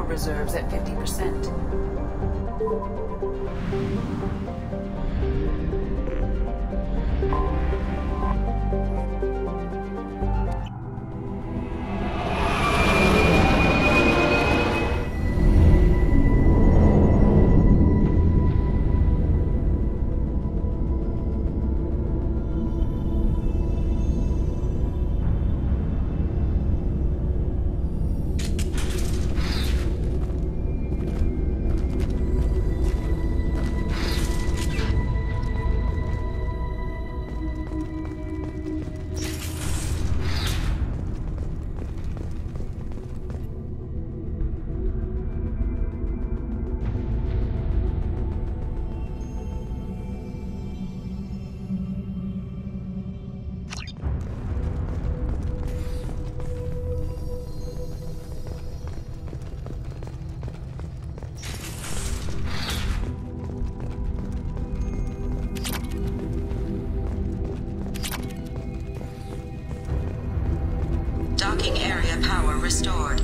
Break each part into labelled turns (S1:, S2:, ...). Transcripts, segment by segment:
S1: power reserves at 50%.
S2: Docking area power restored.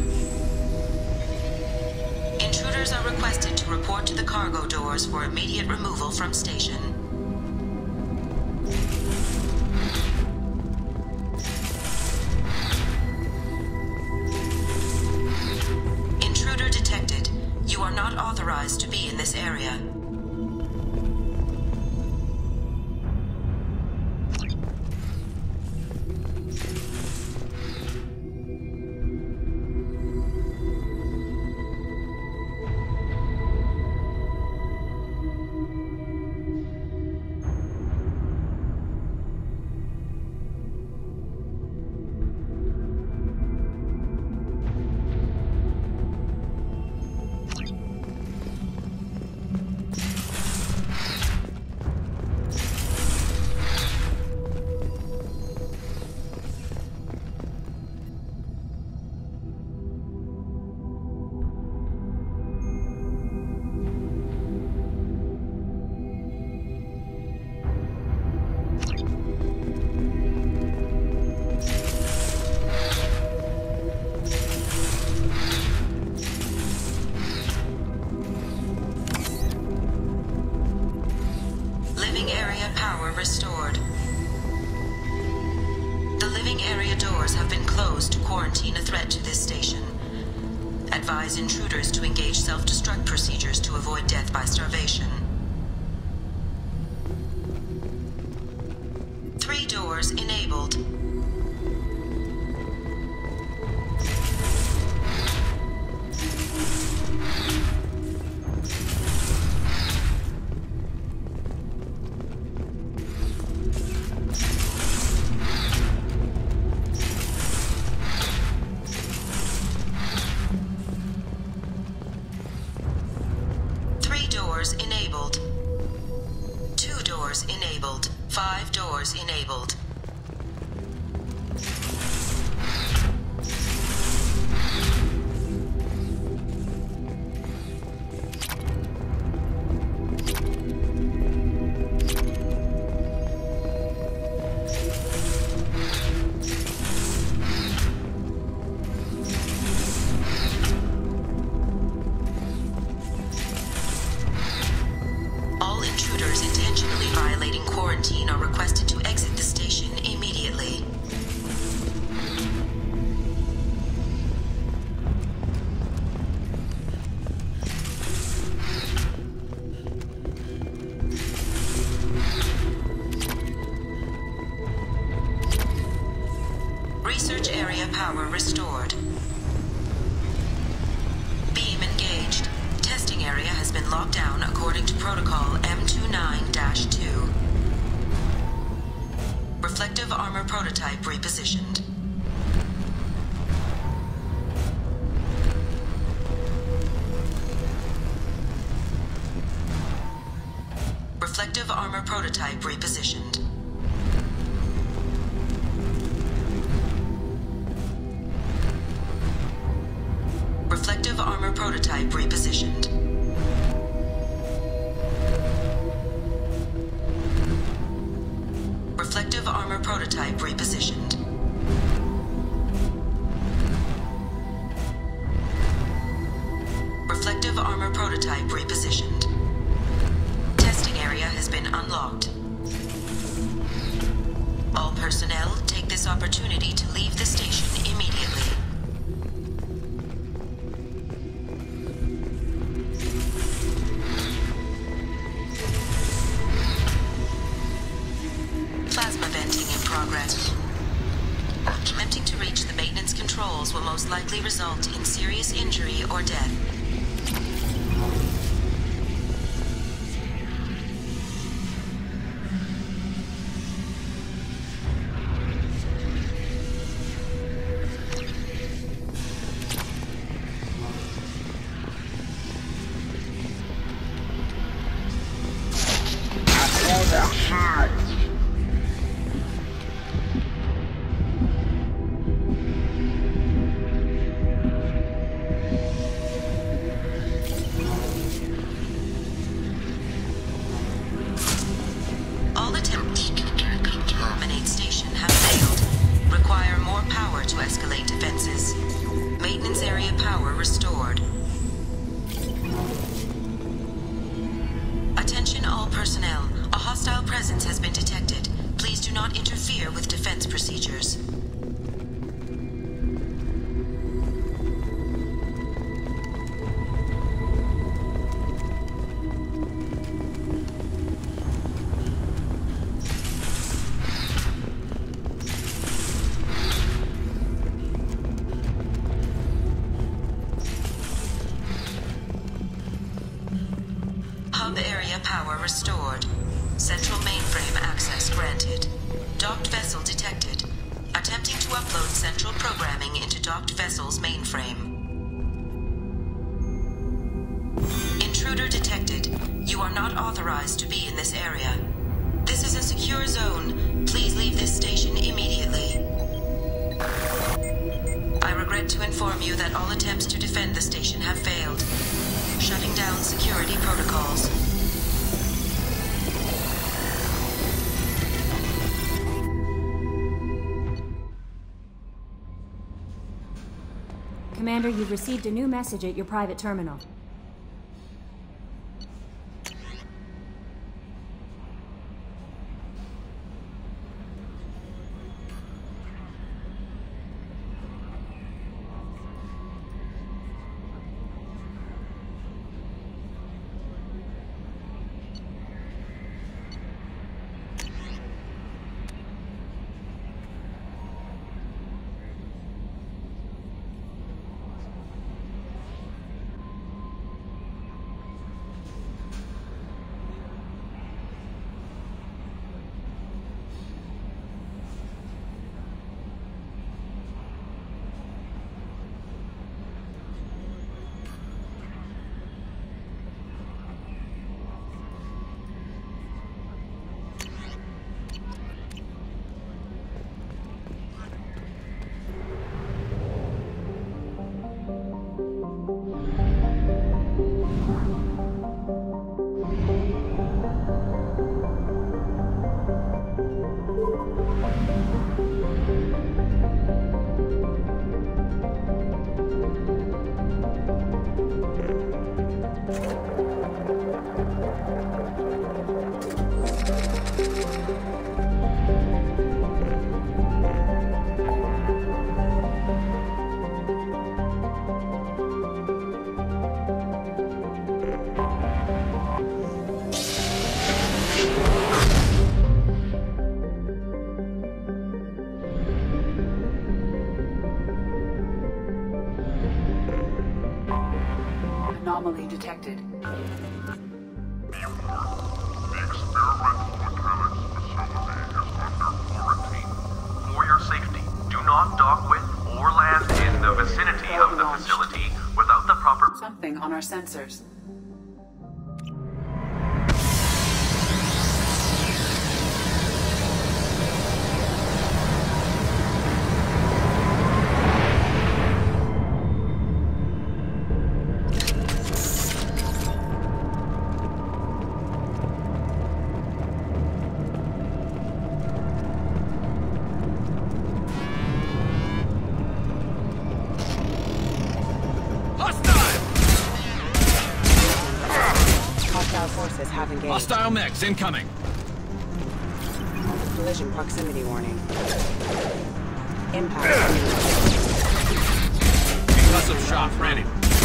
S2: Intruders are requested to report to the cargo doors for immediate removal from station. Intruder detected. You are not authorized to be in this area. Restored. The living area doors have been closed to quarantine a threat to this station. Advise intruders to engage self-destruct procedures to avoid death by starvation. 3 doors enabled. Enabled. 2 doors enabled. 5 doors enabled. All intruders intentionally violating quarantine are requested to exit the station immediately. Research area power restored. Beam engaged. Testing area has been locked down according to protocol M29-2. Reflective armor prototype repositioned. Reflective armor prototype repositioned. Reflective armor prototype repositioned. Reflective armor prototype repositioned. reflective armor prototype repositioned. Testing area has been unlocked. All personnel take this opportunity to leave the station immediately. Plasma venting in progress. Attempting to reach the maintenance controls will most likely result in serious injury or death. Hub area power restored. Central mainframe access granted. Docked vessel detected. Attempting to upload central programming into docked vessel's mainframe. Intruder detected. You are not authorized to be in this area. This is a secure zone. Please leave this station immediately. I regret to inform you that all attempts to defend the station have failed. Shutting down security protocols.
S3: Commander, you've received a new message at your private terminal.
S1: Anomaly detected.
S4: The experimental mechanics facility is under quarantine. For your safety, do not dock with or land in the vicinity of the facility without the proper...
S1: Something on our sensors.
S5: Hostile! Hostile forces have engaged.
S6: Hostile mechs incoming.
S5: Collision proximity warning. Impact.
S6: Concussive shock ready.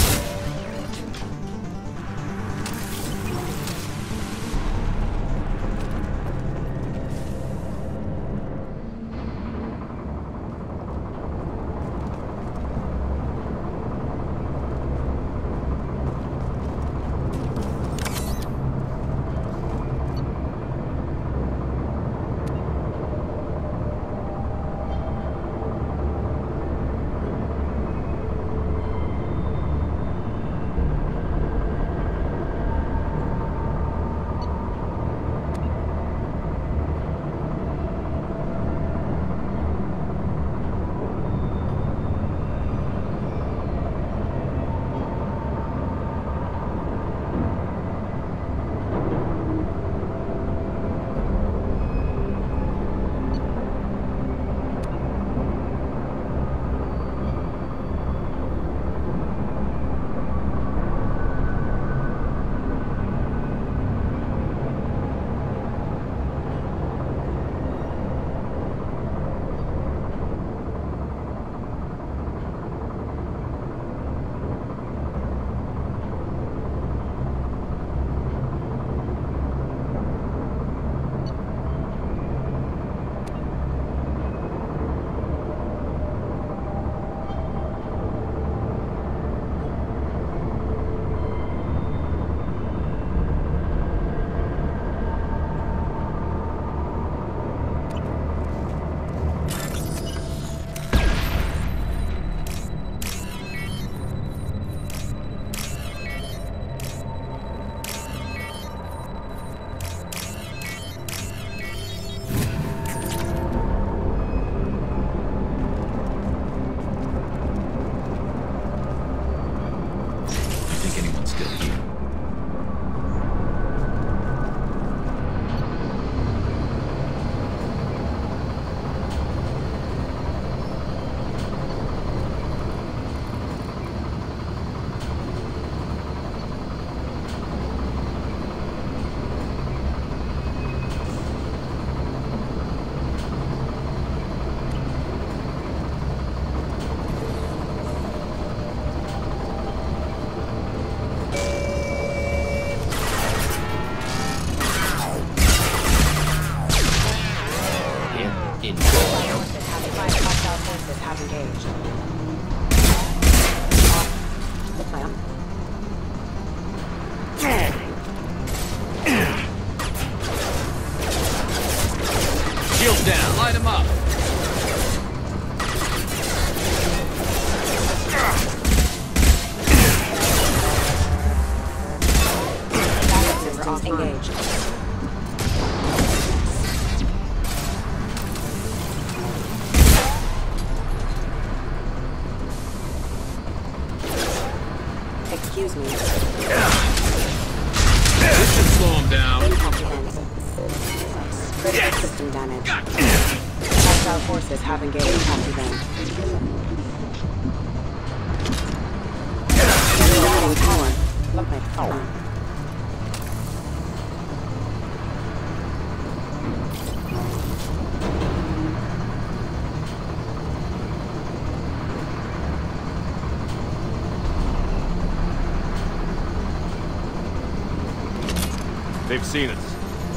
S5: Engaged. Excuse me.
S6: This should slow him down.
S5: Critical system damage. Hostile forces have engaged. Copy them. Rerouting power. Okay.
S6: They've seen us.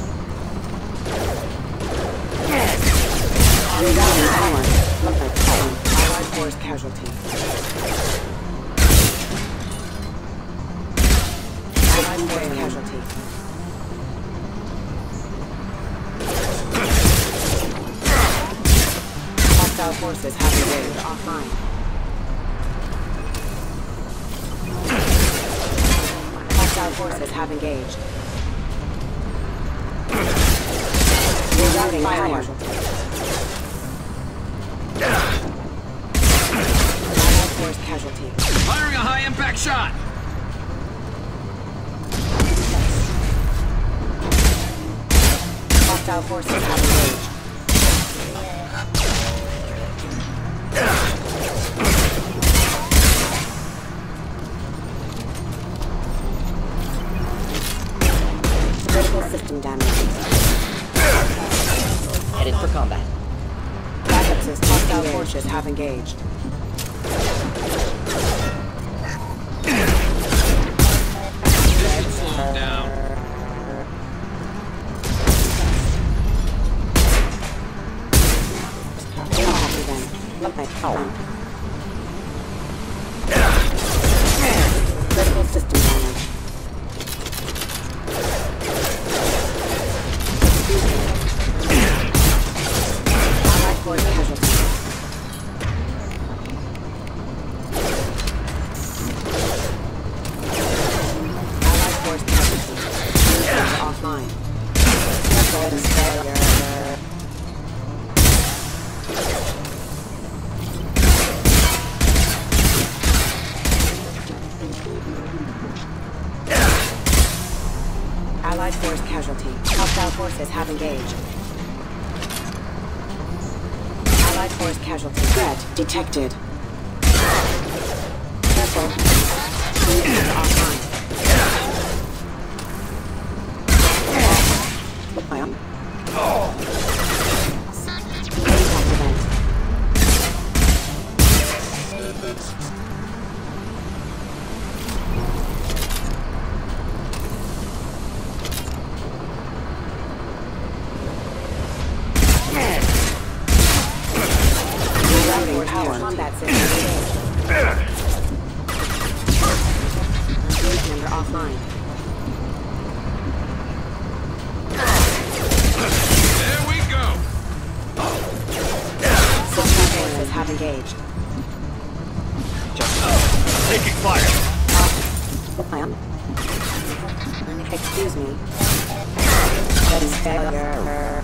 S5: Rerouting power. Allied force casualty. Allied force casualty. Hostile forces have engaged offline. Hostile forces have engaged. Rerouting power. Allied force casualty.
S6: Firing a high-impact shot!
S5: Hostile forces have engaged. have engaged.
S6: This should slow him down.
S5: Copy then. Okay, critical system damage. Allied force casualty. Allied force casualty. Offline. Vessel is failure. Allied force casualty. Hostile forces have engaged. Allied force casualty. Threat detected. Vessel offline. Impact event. Rerouting power. Combat system engaged. Engagement offline.
S6: There we go.
S5: Hostile forces have engaged.
S6: Taking fire.
S5: Excuse me. That is failure.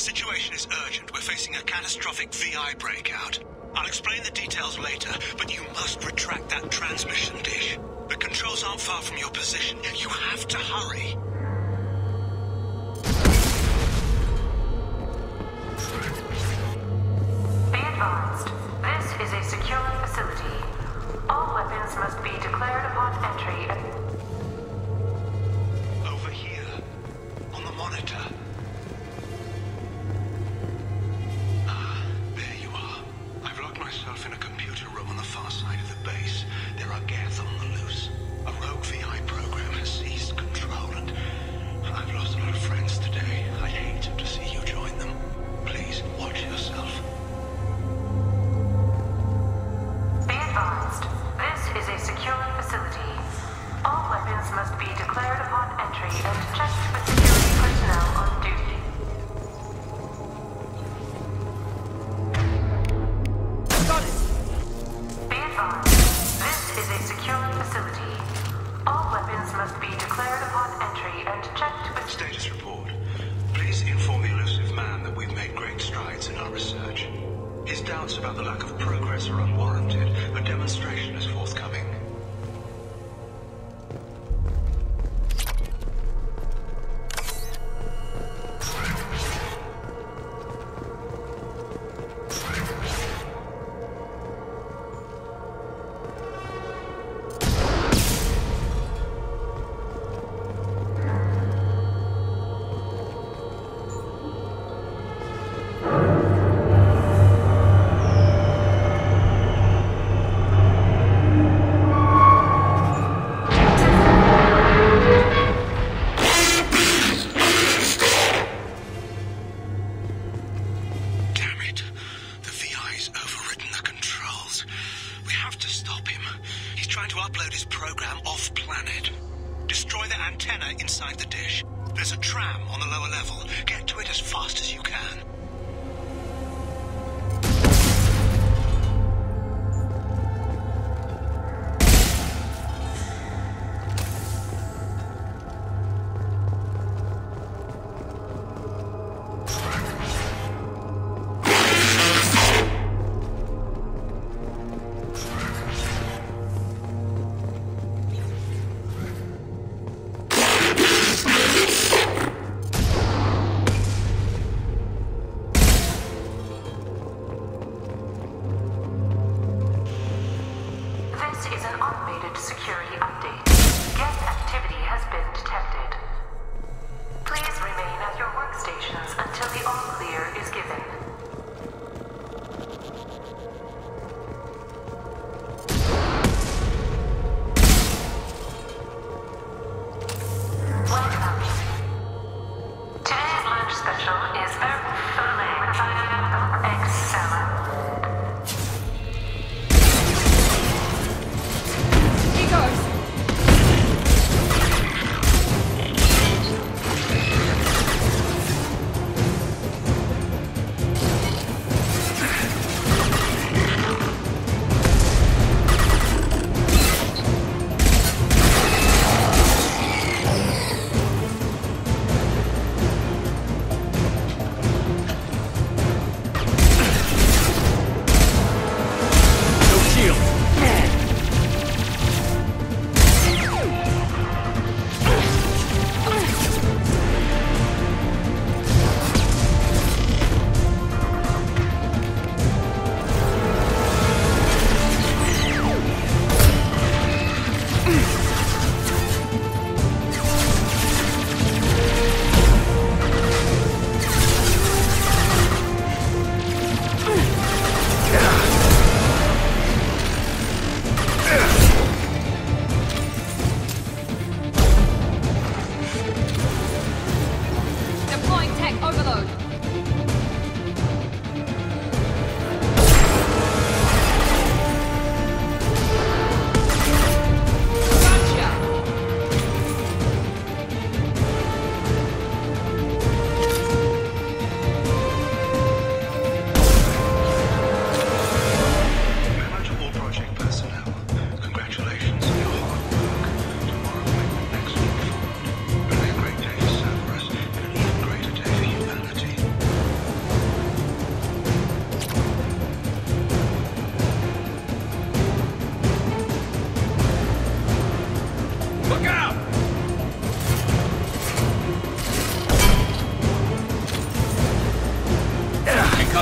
S7: situation is urgent. We're facing a catastrophic VI breakout. I'll explain the details later, but you must retract that transmission dish. The controls aren't far from your position. You have to hurry.
S2: Be advised, this is a secure facility. All weapons must be declared upon entry.
S7: Over here, on the monitor. There you are. I've locked myself in a computer room on the far side of the base. There are Geth on the loose. A rogue VI program has seized control, and I've lost a lot of friends today. I'd hate to see you join them. Please, watch yourself.
S2: Be advised, this is a secure facility. All weapons must be declared upon entry and checked with security personnel on duty.
S8: Got it!
S2: Be advised, this is a secure facility. All weapons must be declared upon entry and checked with...
S7: Status report. Please inform the elusive man that we've made great strides in our research. His doubts about the lack of progress are unwarranted. A demonstration is forthcoming.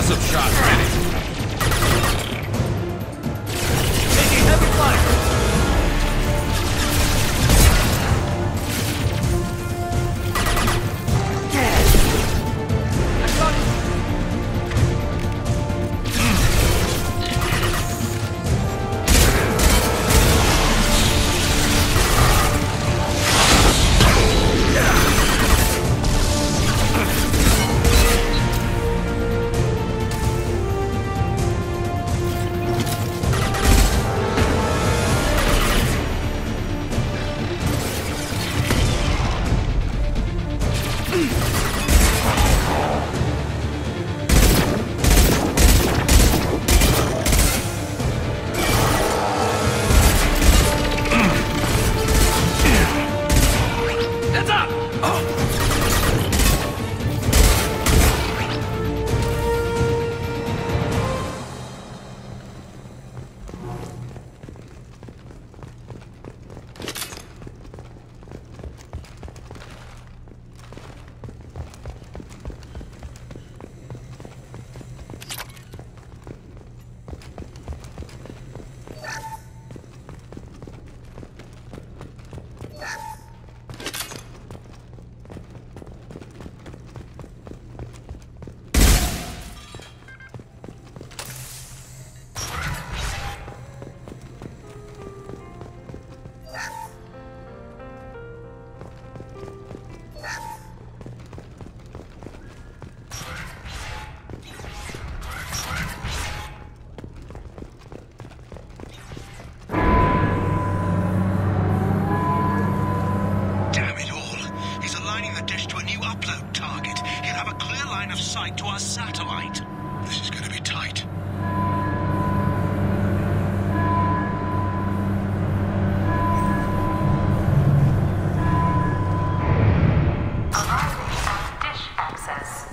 S6: Passive shot ready.
S8: Taking heavy fire.
S7: To our satellite. This is going to be tight.
S2: Arriving at dish access.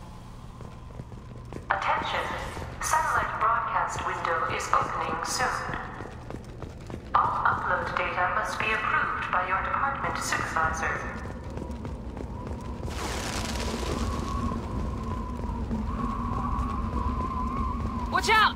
S2: Attention. Satellite broadcast window is opening soon. All upload data must be approved by your department supervisor.
S8: Watch out!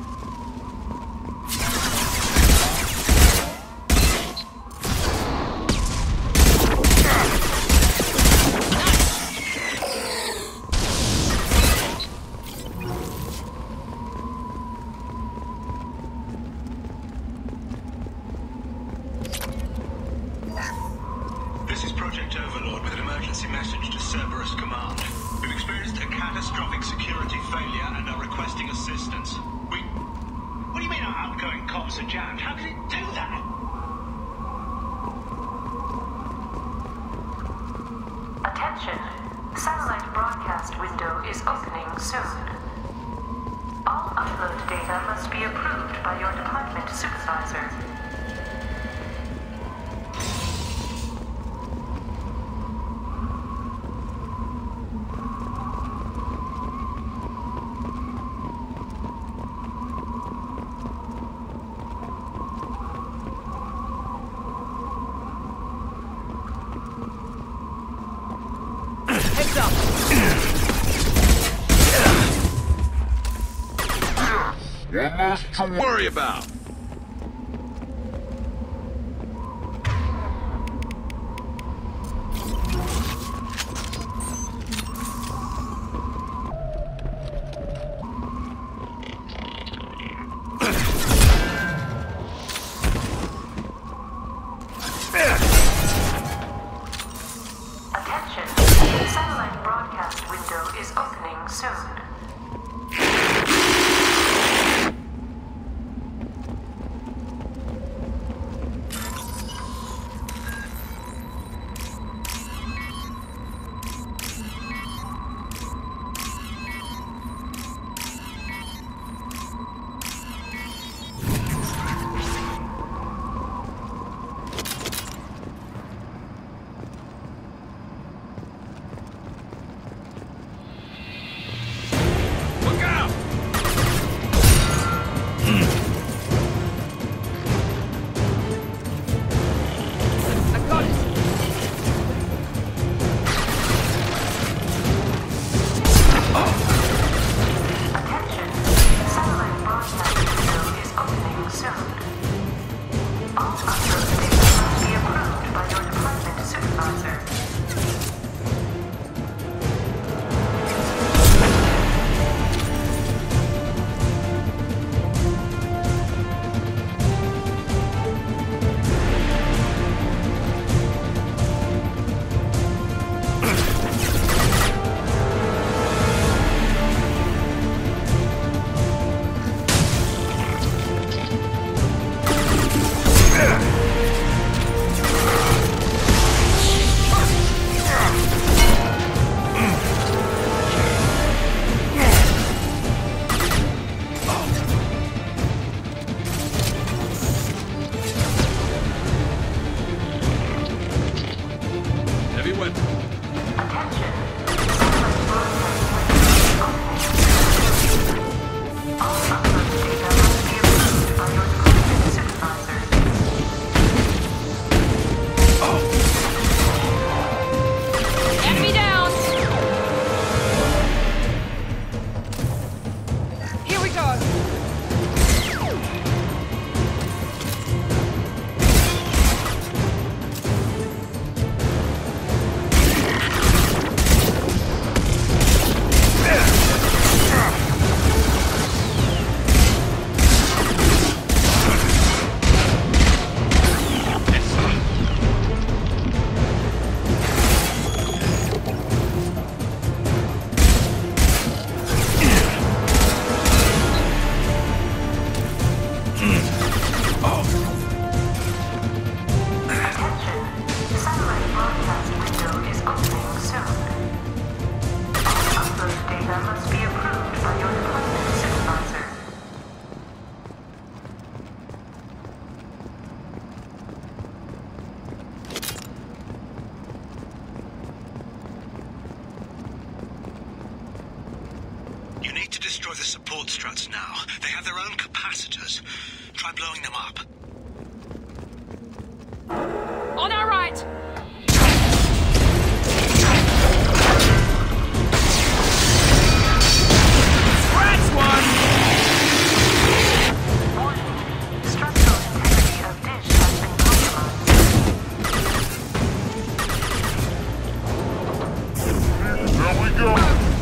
S7: This is Project Overlord with an emergency message to Cerberus Command. We've experienced a catastrophic security failure and are requesting assistance. What do you mean our outgoing comms are jammed? How could it do that?
S2: Attention. Satellite broadcast window is opening soon. All upload data must be approved by your department supervisor.
S8: Heads up!
S6: Almost to worry about.
S2: Attention. Satellite broadcast window is opening soon.
S6: Look out!
S8: I got it!
S7: support struts now. They have their own capacitors. Try blowing them up.
S8: On our right!
S6: Scratch one!
S9: Structural integrity of dish has been compromised.
S6: There we go!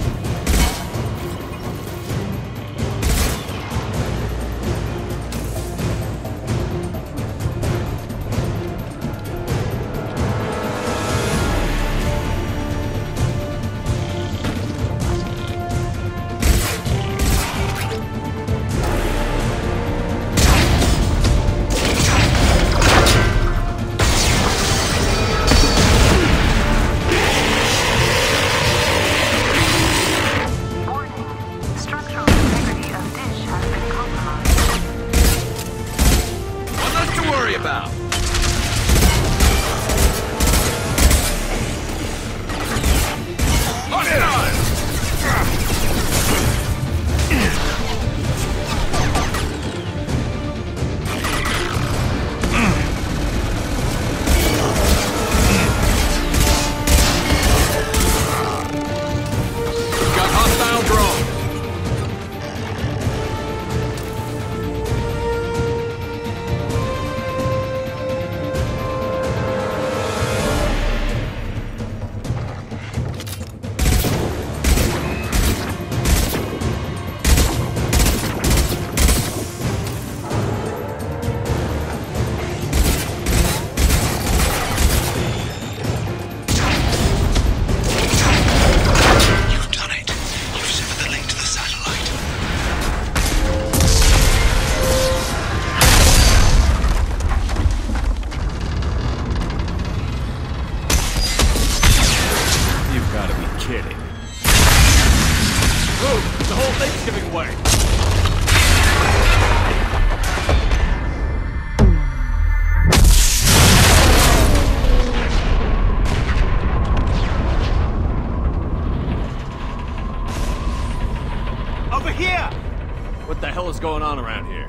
S10: Going on around here?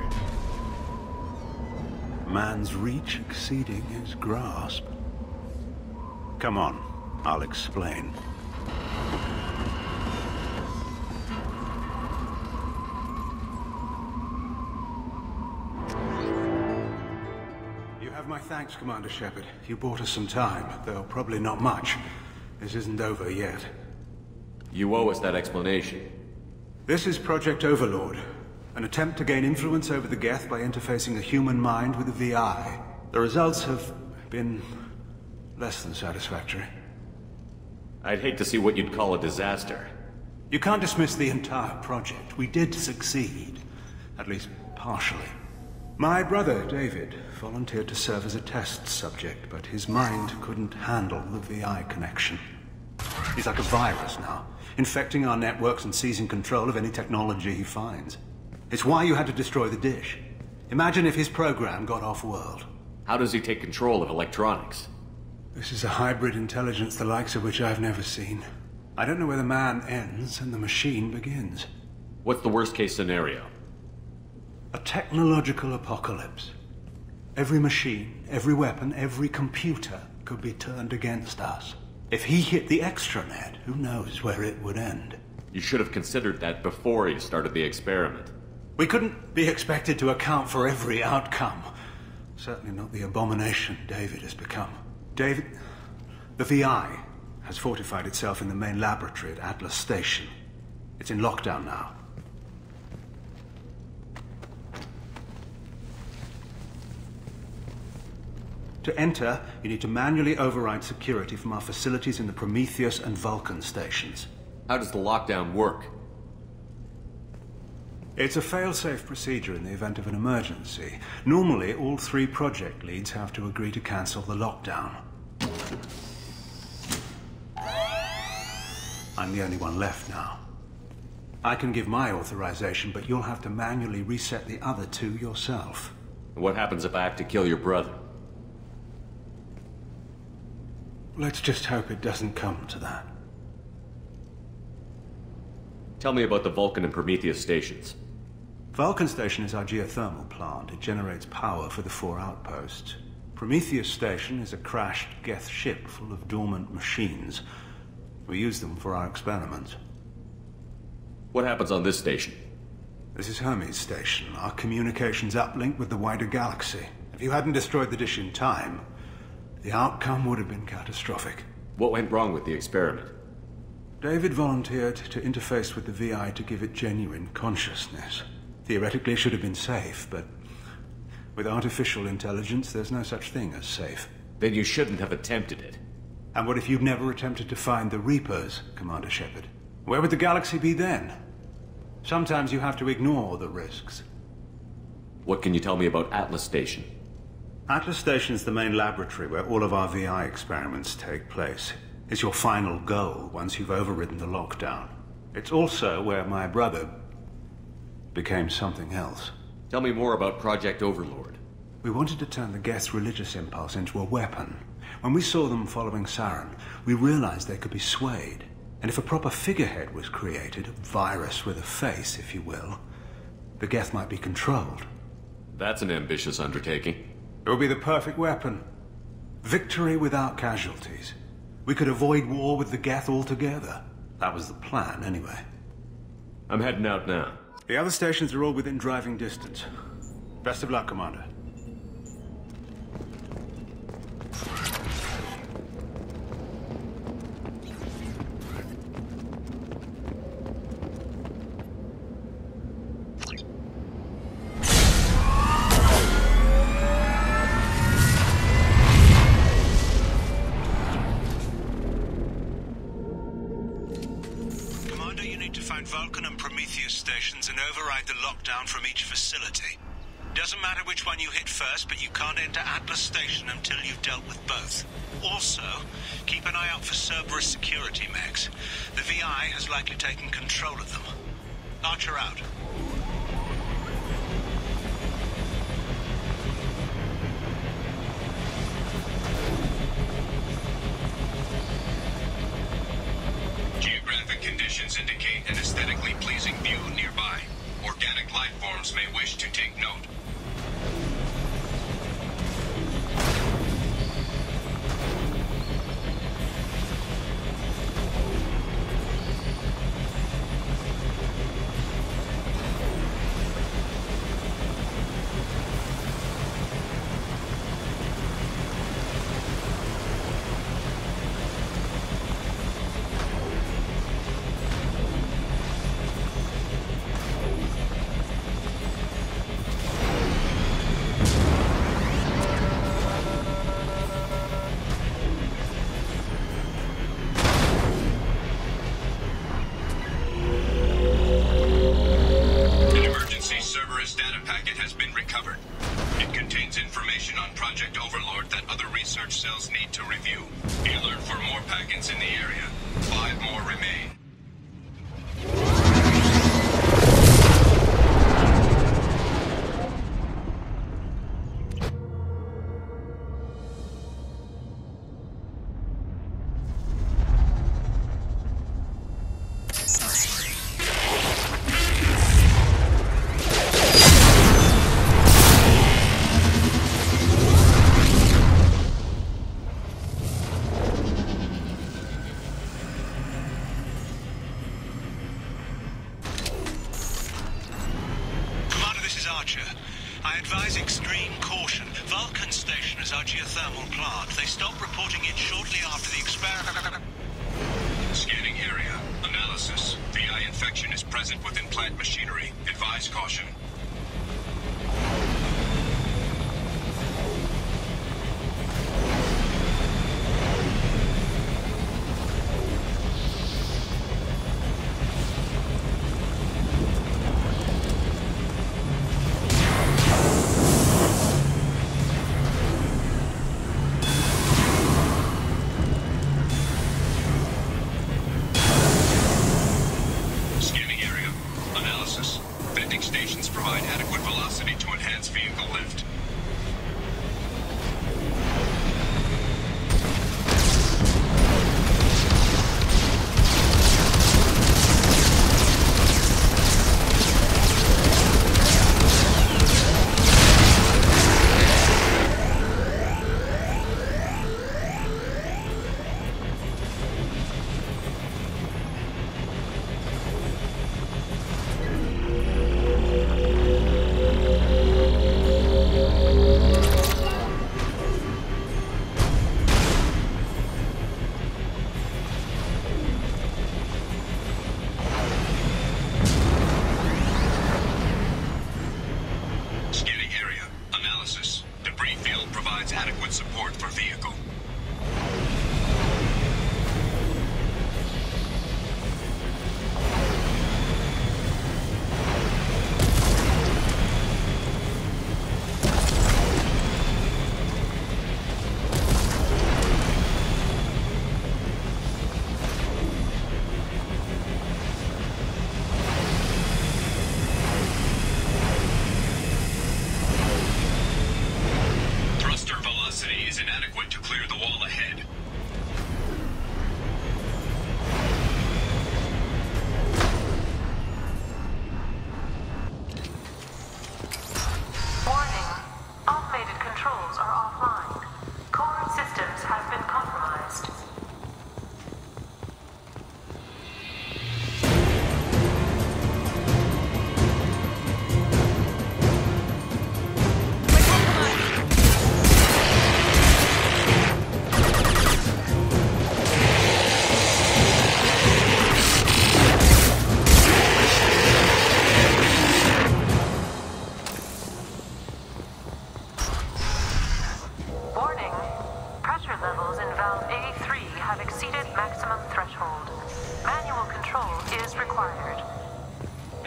S11: Man's reach exceeding his grasp. Come on, I'll explain. You have my thanks, Commander Shepard. You bought us some time, though probably not much. This isn't over yet.
S10: You owe us that explanation.
S11: This is Project Overlord. An attempt to gain influence over the Geth by interfacing a human mind with a VI. The results have been less than satisfactory.
S10: I'd hate to see what you'd call a disaster.
S11: You can't dismiss the entire project. We did succeed. At least partially. My brother, David, volunteered to serve as a test subject, but his mind couldn't handle the VI connection. He's like a virus now, infecting our networks and seizing control of any technology he finds. It's why you had to destroy the dish. Imagine if his program got off-world.
S10: How does he take control of electronics?
S11: This is a hybrid intelligence the likes of which I've never seen. I don't know where the man ends and the machine begins.
S10: What's the worst-case scenario?
S11: A technological apocalypse. Every machine, every weapon, every computer could be turned against us. If he hit the extranet, who knows where it would end?
S10: You should have considered that before you started the experiment.
S11: We couldn't be expected to account for every outcome. Certainly not the abomination David has become. David, the VI has fortified itself in the main laboratory at Atlas Station. It's in lockdown now. To enter, you need to manually override security from our facilities in the Prometheus and Vulcan stations.
S10: How does the lockdown work?
S11: It's a fail-safe procedure in the event of an emergency. Normally, all 3 project leads have to agree to cancel the lockdown. I'm the only one left now. I can give my authorization, but you'll have to manually reset the other 2 yourself.
S10: What happens if I have to kill your brother?
S11: Let's just hope it doesn't come to that.
S10: Tell me about the Vulcan and Prometheus stations.
S11: Vulcan Station is our geothermal plant. It generates power for the 4 outposts. Prometheus Station is a crashed Geth ship full of dormant machines. We use them for our experiments.
S10: What happens on this station?
S11: This is Hermes Station, our communications uplink with the wider galaxy. If you hadn't destroyed the dish in time, the outcome would have been catastrophic.
S10: What went wrong with the experiment?
S11: David volunteered to interface with the VI to give it genuine consciousness. Theoretically, it should have been safe, but with artificial intelligence, there's no such thing as safe.
S10: Then you shouldn't have attempted it.
S11: And what if you'd never attempted to find the Reapers, Commander Shepard? Where would the galaxy be then? Sometimes you have to ignore the risks.
S10: What can you tell me about Atlas Station?
S11: Atlas Station is the main laboratory where all of our VI experiments take place. It's your final goal once you've overridden the lockdown. It's also where my brother became something else.
S10: Tell me more about Project Overlord.
S11: We wanted to turn the Geth's religious impulse into a weapon. When we saw them following Saren, we realized they could be swayed. And if a proper figurehead was created, a virus with a face, if you will, the Geth might be controlled.
S10: That's an ambitious undertaking.
S11: It would be the perfect weapon. Victory without casualties. We could avoid war with the Geth altogether. That was the plan, anyway.
S10: I'm heading out now.
S11: The other stations are all within driving distance. Best of luck, Commander.
S7: Vulcan and Prometheus stations and override the lockdown from each facility. Doesn't matter which one you hit first, but you can't enter Atlas Station until you've dealt with both. Also, keep an eye out for Cerberus security mechs. The VI has likely taken control of them. Archer out.
S12: Geographic conditions indicate an aesthetically pleasing view nearby. Organic life forms may wish to take note. Cerberus data packet has been recovered. It contains information on Project Overlord that other research cells need to review. Be alert for more packets in the area. 5 more remain.
S7: I advise extreme caution. Vulcan Station is our geothermal plant. They stopped reporting it shortly after the experiment.
S12: Scanning area. Analysis. VI infection is present within plant machinery. Advise caution. Stations provide adequate velocity to enhance vehicle lift.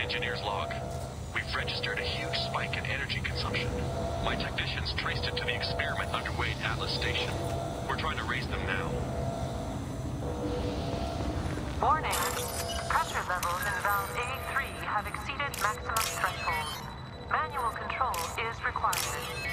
S4: engineer's log. We've registered a huge spike in energy consumption. My technicians traced it to the experiment underway at Atlas Station. We're trying to raise them now.
S9: Warning. Pressure levels in valve A3 have exceeded maximum threshold. Manual control is required.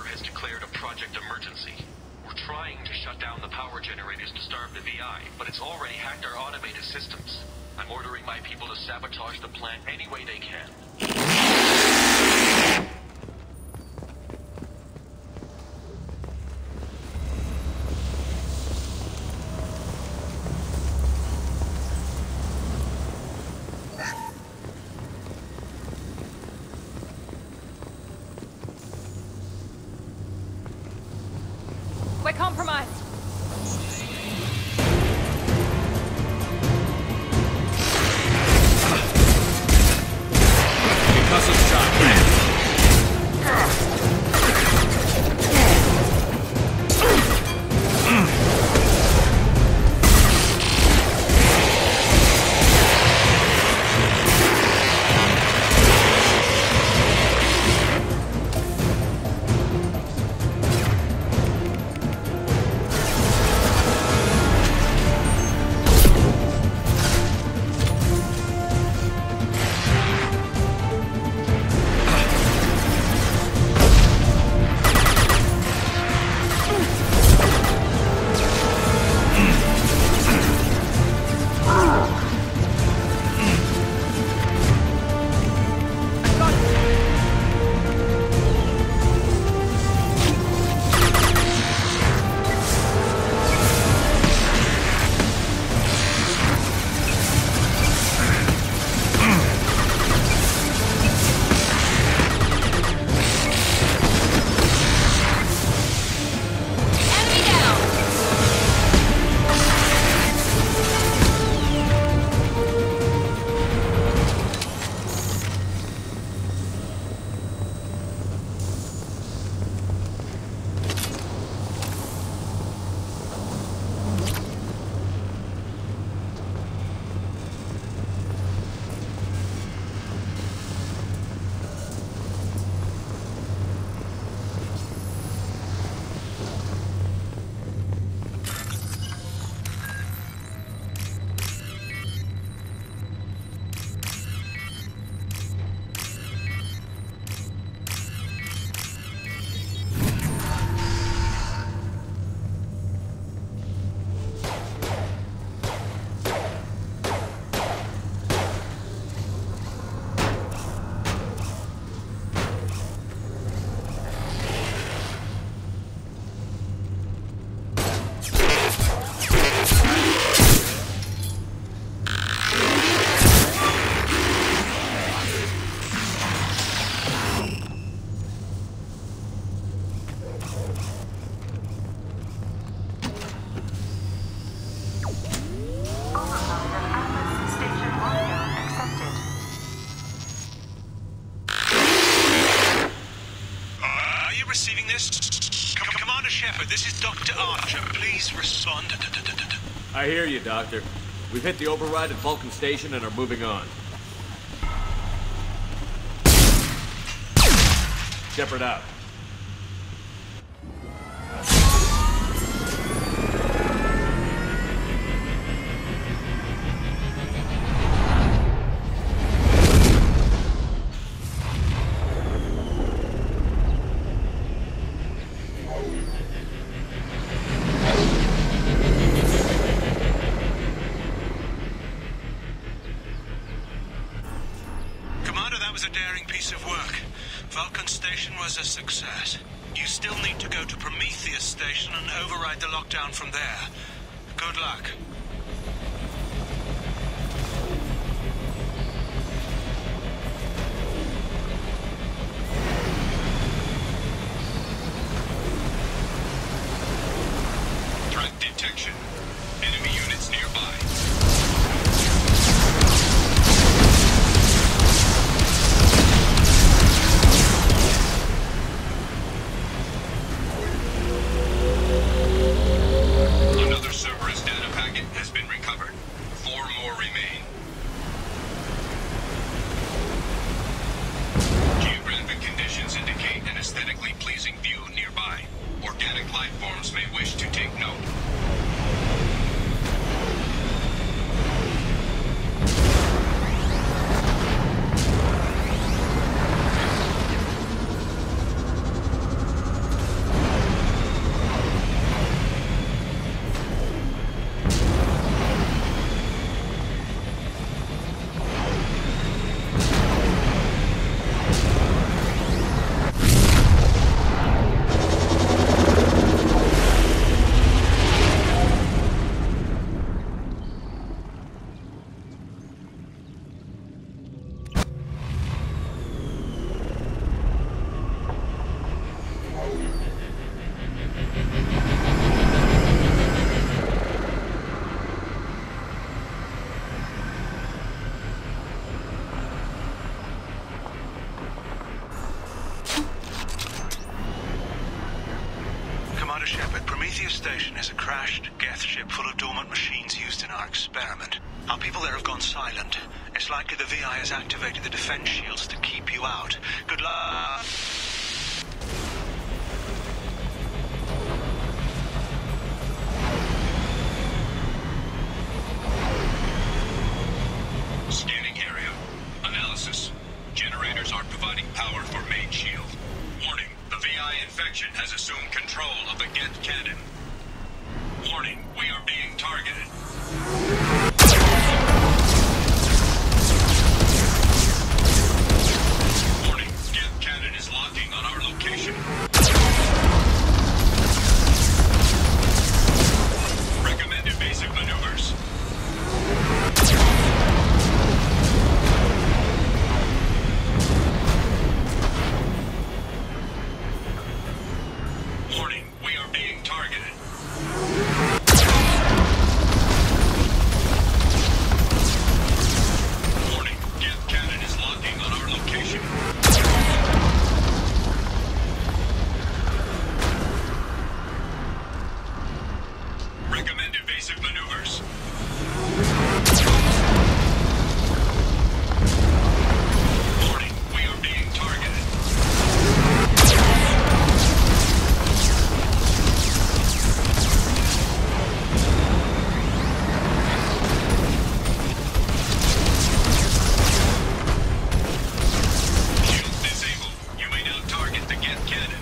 S4: has declared a project emergency. We're trying to shut down the power generators to starve the VI, but it's already hacked our automated systems. I'm ordering my people to sabotage the plant any way they can.
S8: We're compromised.
S6: Concussive shot.
S7: receiving this? Commander Shepard, this is Dr. Archer. Please respond.
S10: I hear you, Doctor. We've hit the override at Vulcan Station and are moving on. Shepard out.
S7: Vulcan Station was a success. You still need to go to Prometheus Station and override the lockdown from there. Good luck.
S12: Threat detection. Enemy units nearby. Another Cerberus data packet has been recovered. 4 more remain. Geographic conditions indicate an aesthetically pleasing view nearby. Organic life forms may wish to take note.
S11: Commander Shepard, Prometheus Station is a crashed Geth ship full of dormant machines used in our experiment. Our people there have gone silent. It's likely the VI has activated the defense shields to keep you out. Good luck.
S12: Scanning area. Analysis. Generators are providing power for main shield. Warning, the VI infection has assumed control of the Geth cannon. Warning, we are being targeted. Warning, Geth cannon is locking on our location. Recommend evasive maneuvers. Warning, we are being targeted. Warning, Geth cannon is locking on our location. Recommend evasive maneuvers. Warning, we are being targeted. Shields disabled. You may now target the Geth cannon.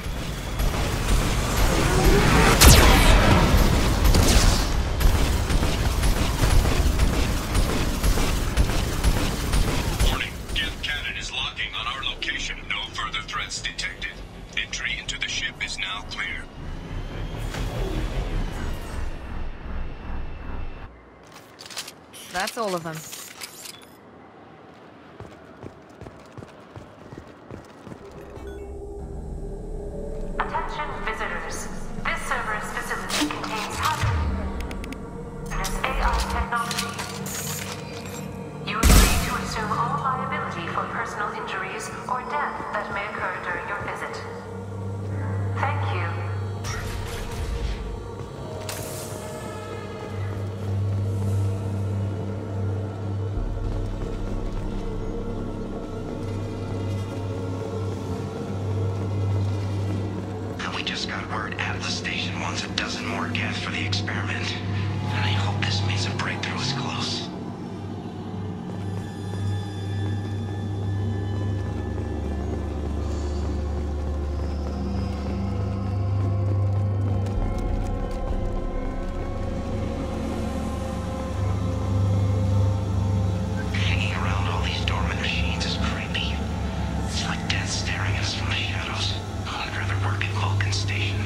S12: Warning, Geth cannon is locking on our location. No further threats detected. Entry into the ship is now clear.
S8: That's all of them.
S9: Attention visitors. This Cerberus facility contains hazardous AI technology. You agree to assume all liability for personal injuries or death that may occur during your visit. Thank you.
S7: We just got word out of the station wants a dozen more Geth for the experiment. And I hope this means a breakthrough is close. Hanging around all these dormant machines is creepy. It's like death staring at us from the shadows. I'd rather work at Vulcan Station.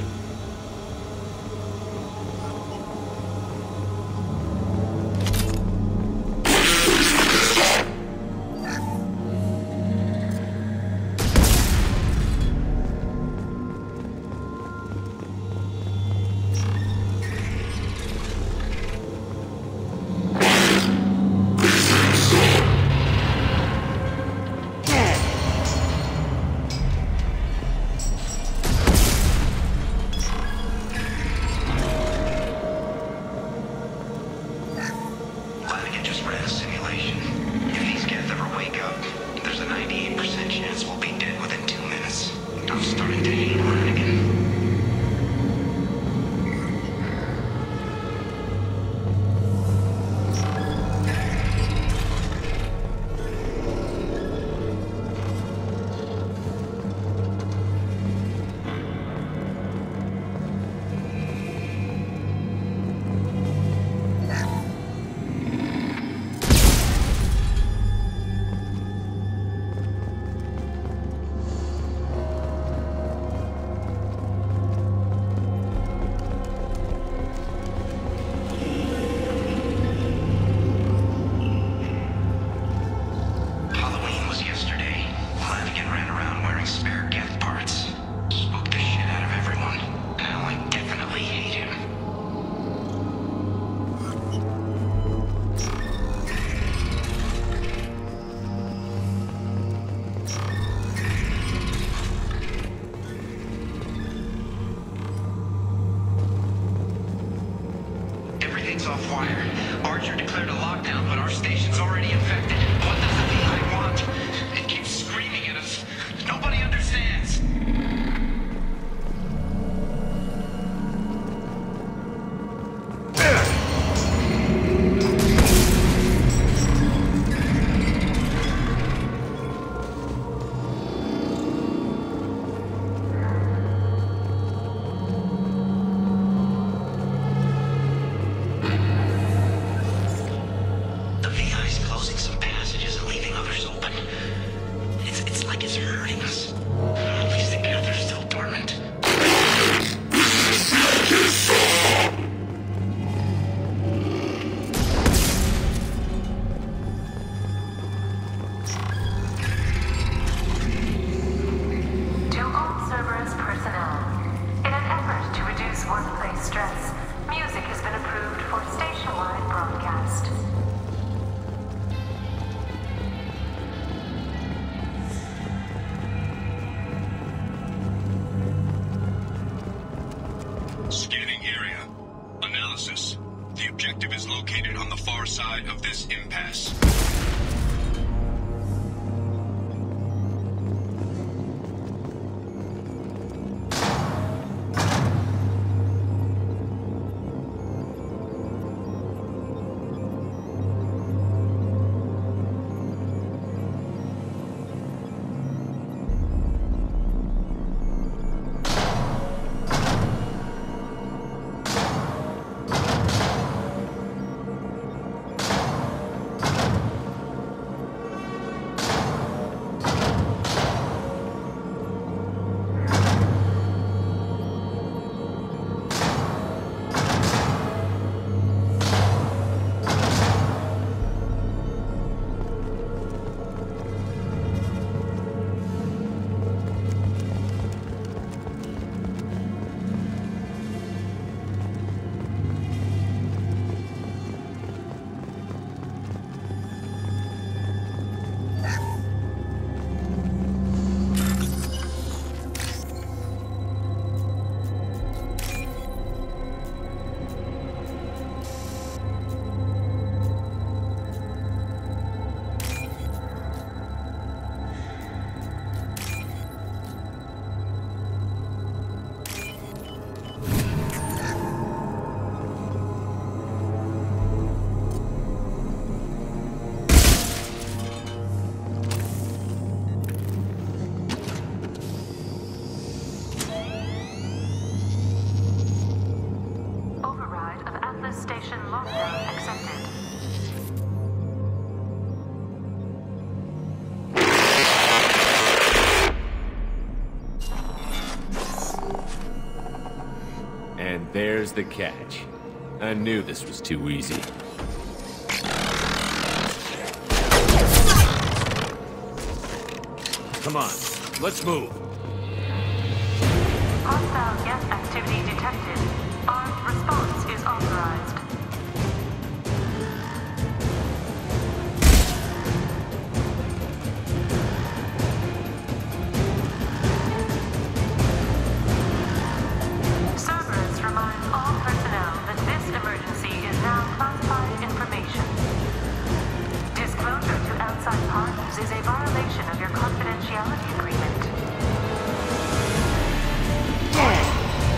S13: lights off wire. Archer declared a lockdown, but our station's already infected. What does the VI want? It keeps screaming at us. Nobody understands.
S12: Scanning area. Analysis. The objective is located on the far side of this impasse.
S9: Station lockdown accepted.
S10: And there's the catch. I knew this was too easy. Come on, let's move.
S9: Hostile gas activity detected. Armed response is authorized. Cerberus reminds all personnel that this emergency is now classified information. Disclosure to outside parties is a violation of your confidentiality agreement.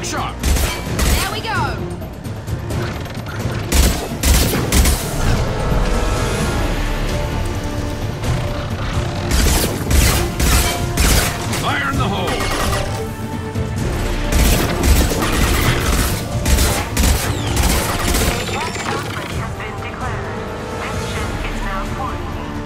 S6: Look sharp!
S8: There we go!
S6: Fire in the hole!
S9: A gas outbreak has been declared. This ship is now quarantined.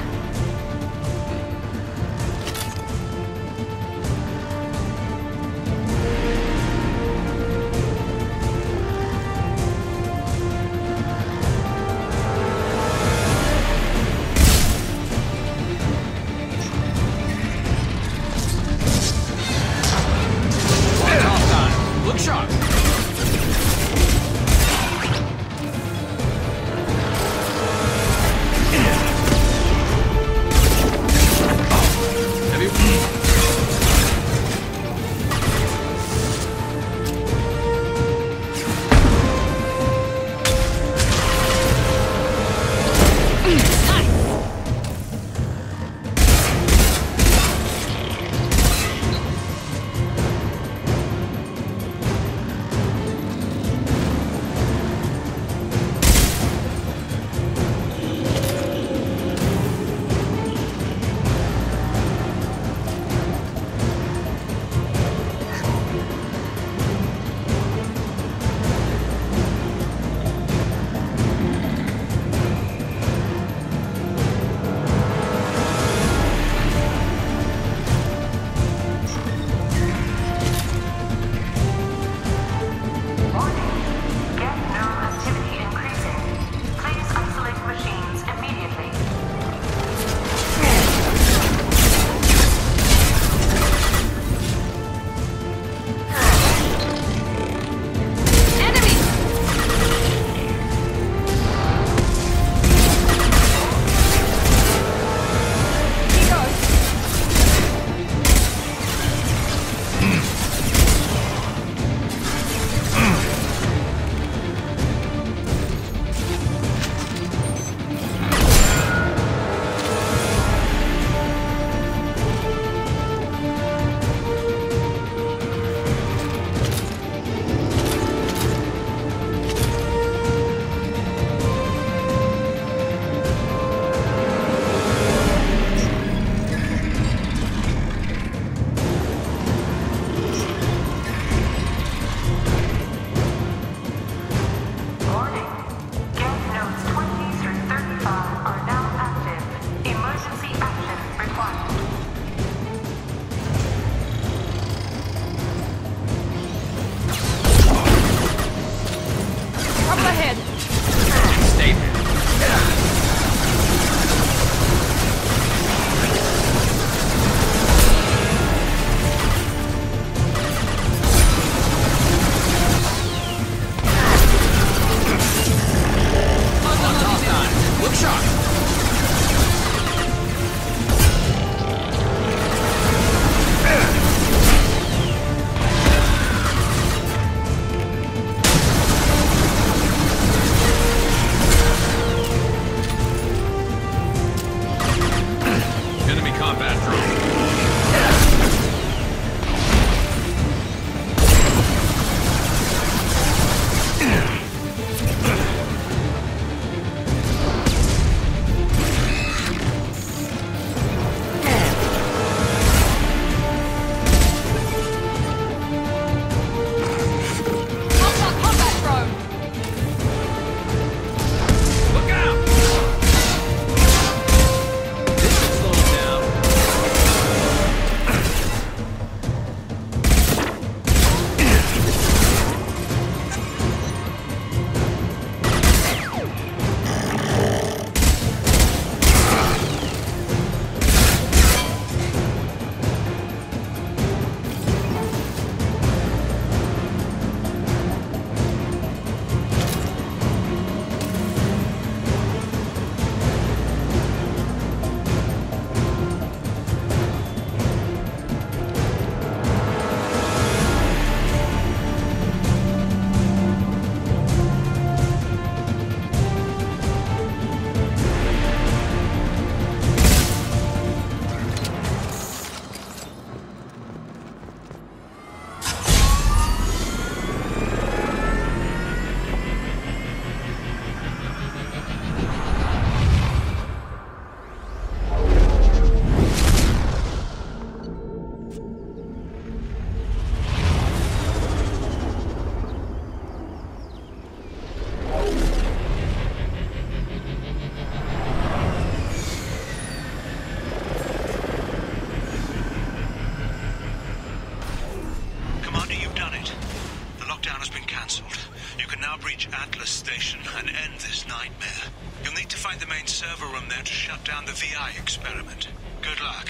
S7: Cerberus station and end this nightmare. You'll need to find the main server room there to shut down the VI experiment. Good luck.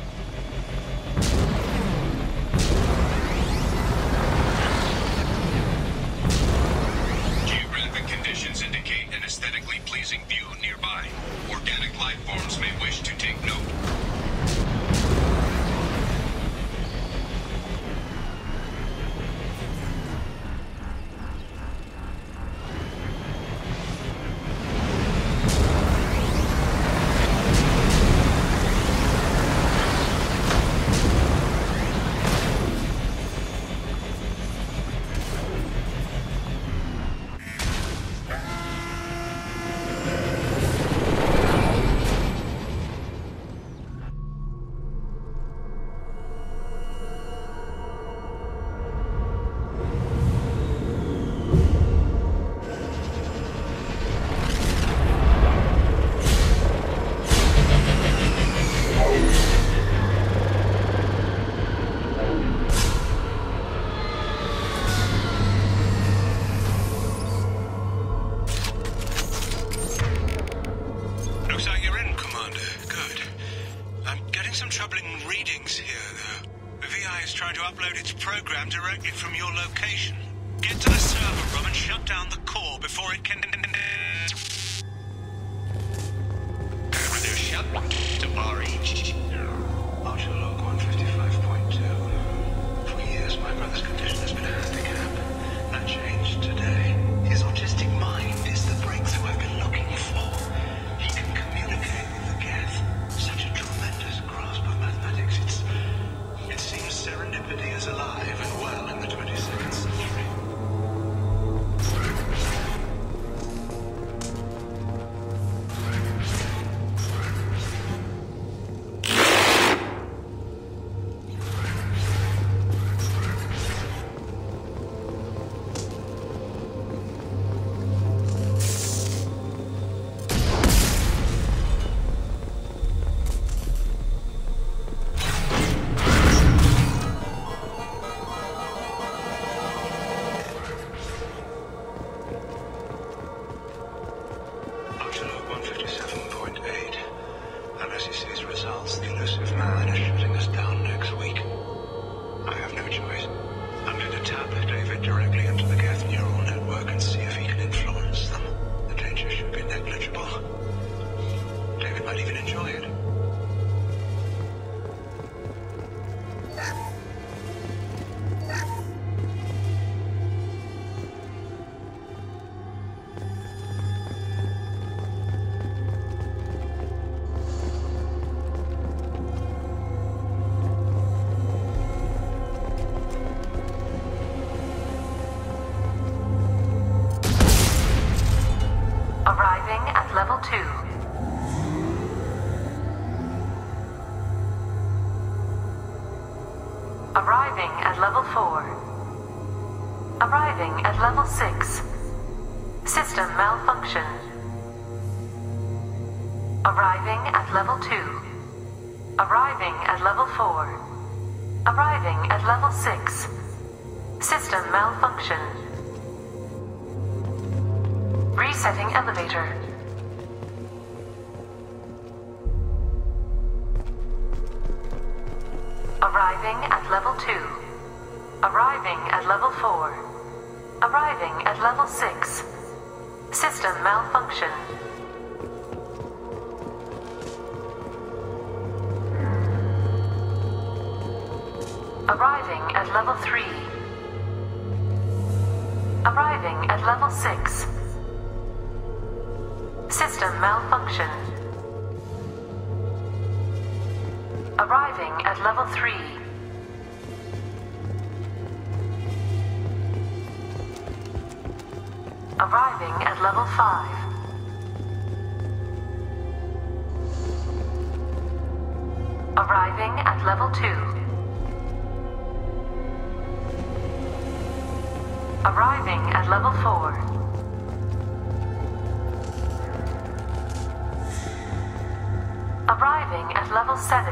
S12: Geographic conditions indicate an aesthetically pleasing view nearby. Organic life forms may wish to take note.
S7: Program directly from your location. Get to the server room and shut down the core before it can...
S12: They're shut to RH.
S7: Archer log 155.2. For years, my brother's condition has been a handicap. That changed today. His autistic mind is the breakthrough I've been looking for. He can communicate with the Geth. Such a tremendous grasp of mathematics. It seems serendipity is alive and well in the 22nd century.
S9: Level 2. Arriving at Level 4. Arriving at Level 6. System malfunction. Arriving at Level 2. Arriving at Level 4. Arriving at Level 6. System malfunction. Resetting elevator. Arriving at Level 2. Arriving at Level 4. Arriving at Level 6. System malfunction. Arriving at Level 3. Arriving at Level 6. System malfunction. Arriving at Level 3. Arriving at Level 5. Arriving at Level 2. Arriving at Level 4. Arriving at Level 7.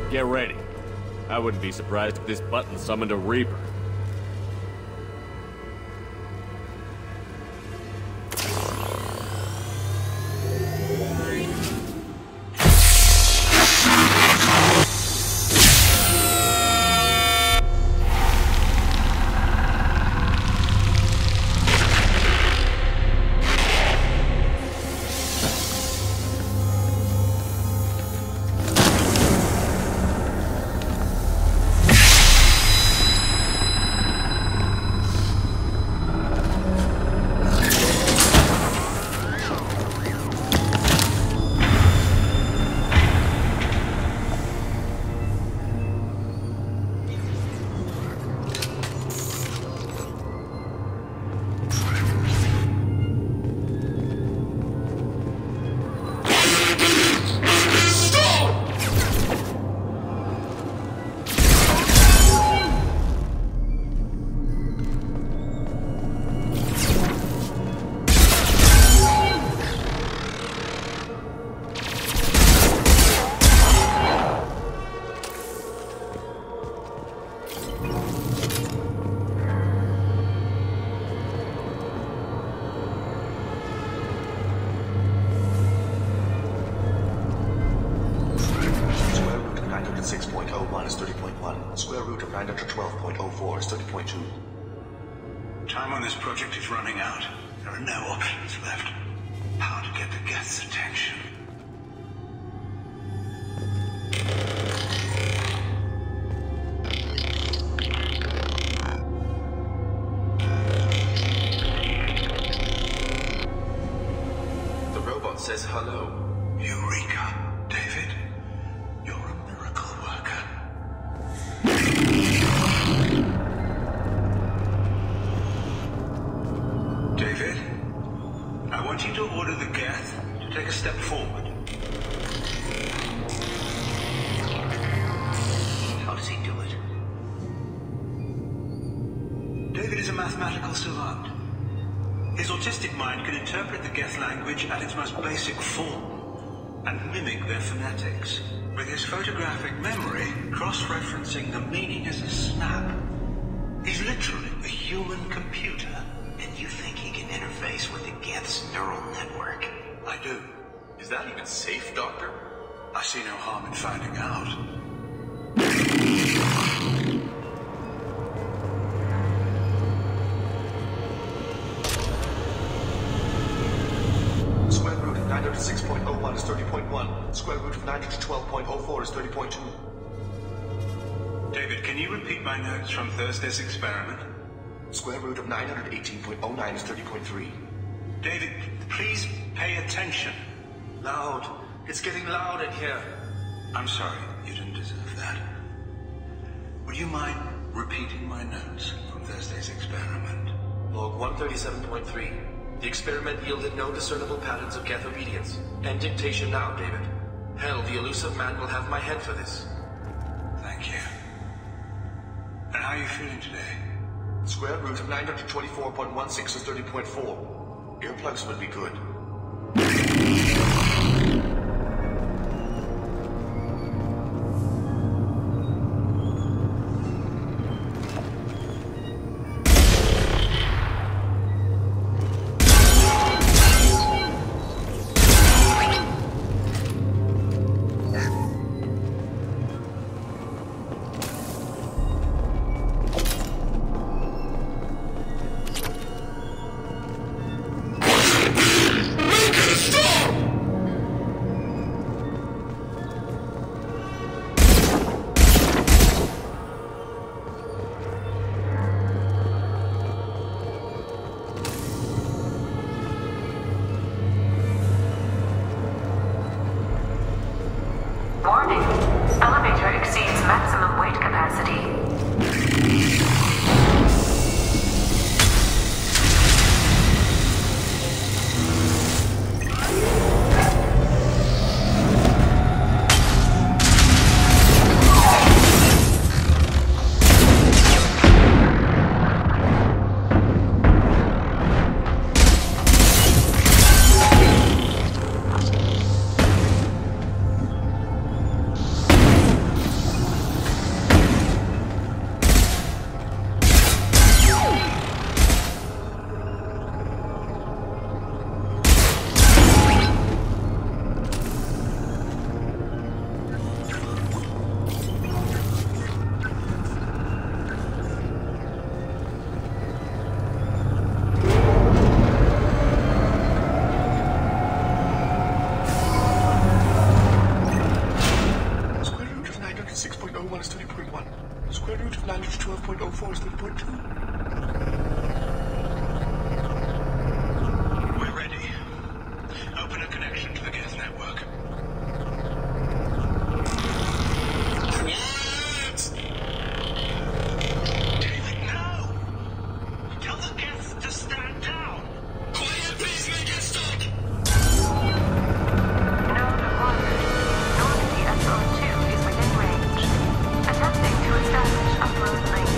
S10: Get ready. I wouldn't be surprised if this button summoned a Reaper.
S14: Square root of 912.04 is 30.2.
S7: Time on this project is running out. There are no options left. How to get the Geth's attention?
S14: The robot says hello.
S7: Eureka, David. You're a miracle worker. David, I want you to order the Geth to take a step forward.
S14: How does he do it?
S7: David is a mathematical savant. His autistic mind can interpret the Geth language at its most basic form and mimic their phonetics. With his photographic memory, cross-referencing the meaning is a snap. He's literally a human computer.
S14: And you think he can interface with the Geth's neural network?
S7: I do.
S14: Is that even safe, Doctor?
S7: I see no harm in finding out.
S14: Square root of 906.01 is 30.1. Square root of 912.04 is 30.2.
S7: David, can you repeat my notes from Thursday's experiment?
S14: Square root of 918.09 is 30.3.
S7: David, please pay attention.
S14: Loud. It's getting loud in here.
S7: I'm sorry, you didn't deserve that. Would you mind repeating my notes from Thursday's experiment?
S14: Log 137.3. The experiment yielded no discernible patterns of Geth obedience. End dictation now, David. Hell, the elusive man will have my head for this.
S7: Thank you. And how are you feeling today?
S14: Square root of 924.16 is 30.4. Earplugs would be good.
S9: Warning. Elevator exceeds maximum weight capacity.
S7: 12.01 is 30.1. Square root of 912.04 is 30.2. We're ready. Open a connection to the Geth network. What? David, no! Tell the Geth to stand down! Quiet, please make it stop!
S9: Node 1. Normandy SR2 is within range. Attempting to establish upload link.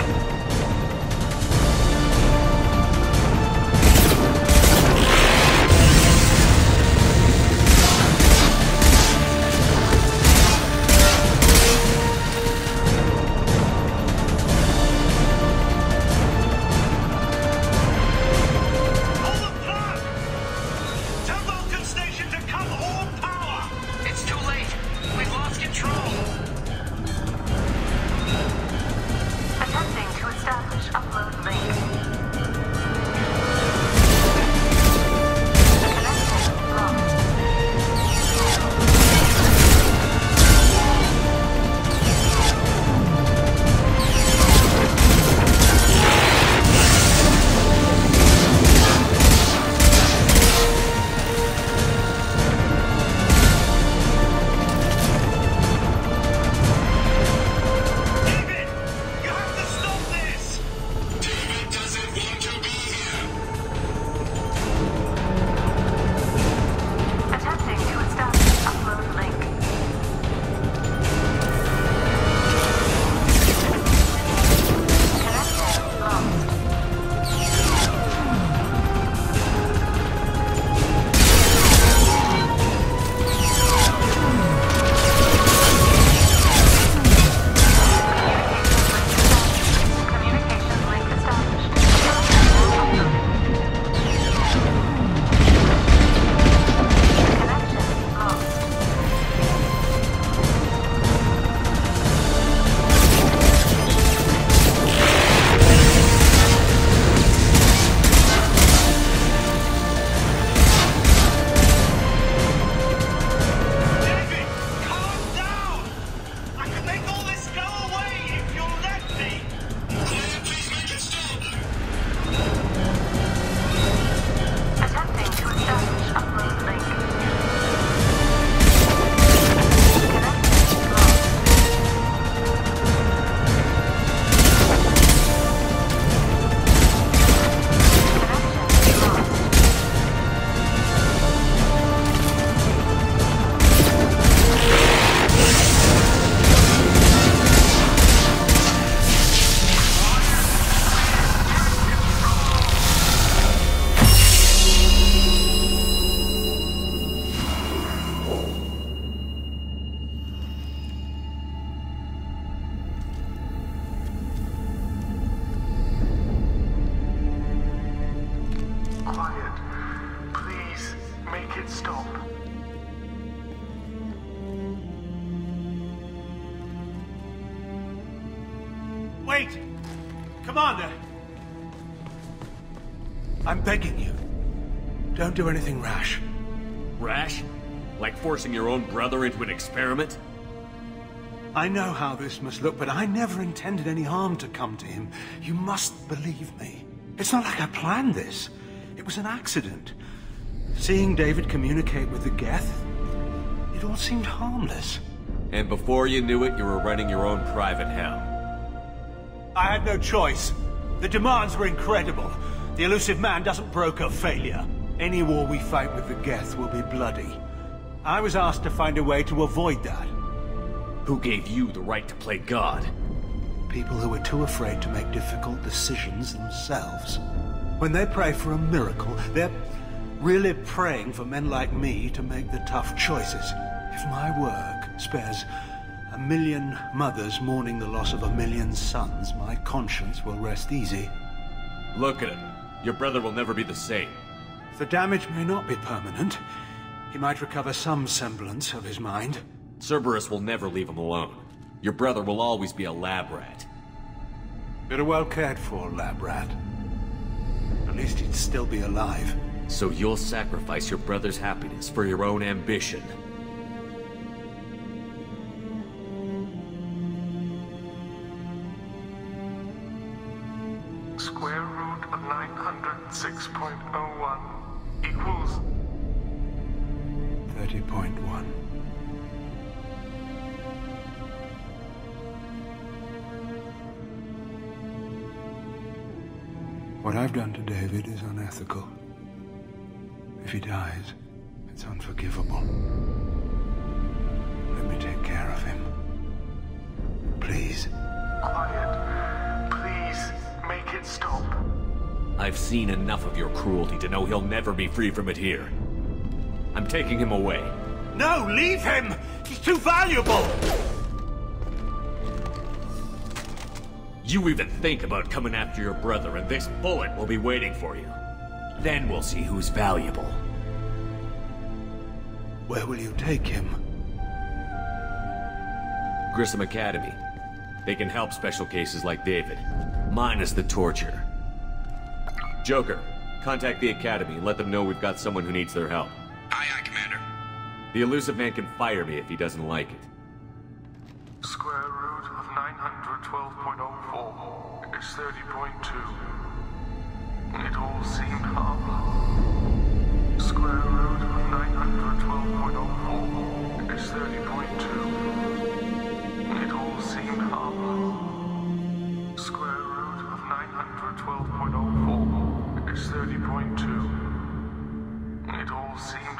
S11: Wait! Commander! I'm begging you. Don't do anything rash.
S10: Rash? Like forcing your own brother into an experiment?
S11: I know how this must look, but I never intended any harm to come to him. You must believe me. It's not like I planned this. It was an accident. Seeing David communicate with the Geth, it all seemed harmless.
S10: And before you knew it, you were running your own private hell.
S11: I had no choice. The demands were incredible. The elusive man doesn't broker failure. Any war we fight with the Geth will be bloody. I was asked to find a way to avoid that.
S10: Who gave you the right to play God?
S11: People who are too afraid to make difficult decisions themselves. When they pray for a miracle, they're really praying for men like me to make the tough choices. If my work spares 1 million mothers mourning the loss of 1 million sons, my conscience will rest easy.
S10: Look at him. Your brother will never be the same.
S11: The damage may not be permanent. He might recover some semblance of his mind.
S10: Cerberus will never leave him alone. Your brother will always be a lab rat.
S11: But a well-cared for lab rat. At least he'd still be alive.
S10: So you'll sacrifice your brother's happiness for your own ambition.
S7: 906.01 equals
S11: 30.1. What I've done to David is unethical. If he dies, it's unforgivable. Let me take care of him. Please.
S7: Quiet. Please, make it stop.
S10: I've seen enough of your cruelty to know he'll never be free from it here. I'm taking him away.
S6: No, leave him! He's too valuable!
S10: You even think about coming after your brother, and this bullet will be waiting for you. Then we'll see who's valuable.
S11: Where will you take him?
S10: Grissom Academy. They can help special cases like David, minus the torture. Joker, contact the Academy and let them know we've got someone who needs their help.
S12: Aye, aye, Commander.
S10: The elusive man can fire me if he doesn't like it.
S7: Square root of 912.04 is 30.2. It all seemed harmless. Square root of 912.04 is 30.2. It all seemed harmless. Square root of 912.04 is 30.2. It all seemed